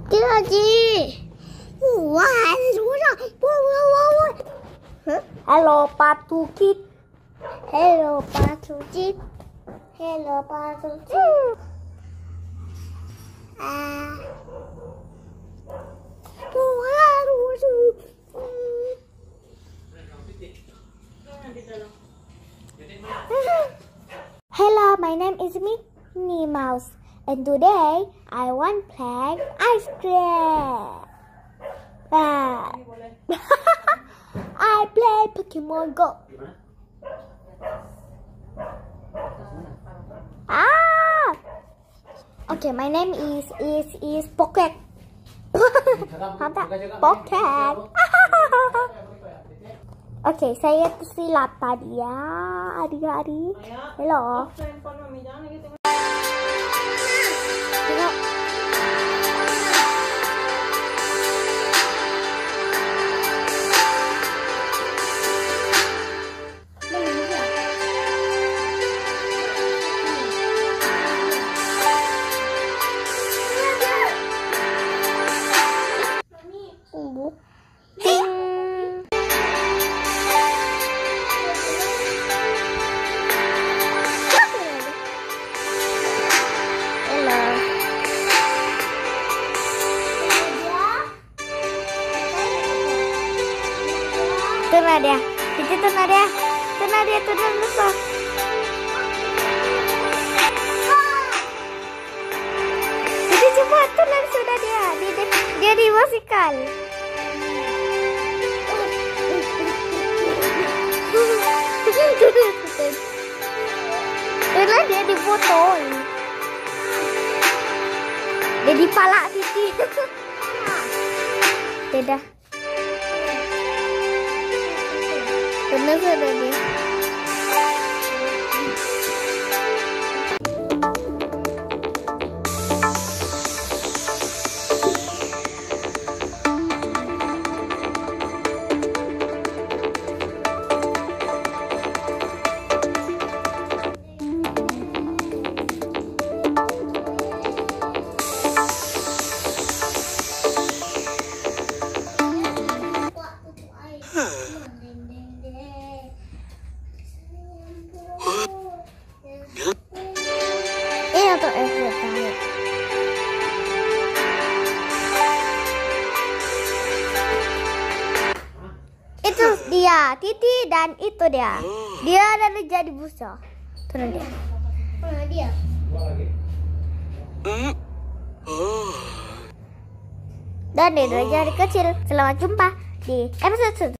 Lagi. Wah, susah. Hello, Patukit. Hello, Patukit. Hello, Patukit. Hello, my name is Minnie Mouse, and today I want to play ice cream. I play Pokemon Go. Okay, my name is Pocket. Pocket. Okay, saya tersilap tadi ya, adik-adik. Hello. Tuna dia, itu tuna dia, tuna lupa. Jadi coba tuna sudah dia di musikal. Tuna dia dipotong, dia dipalak Titi. Tidak. Benar sudah dia. Atau itu dia Titi dan itu dia dari jadi busa. Turun dia. Mana dia? Dan dia dari kecil. Selamat jumpa di episode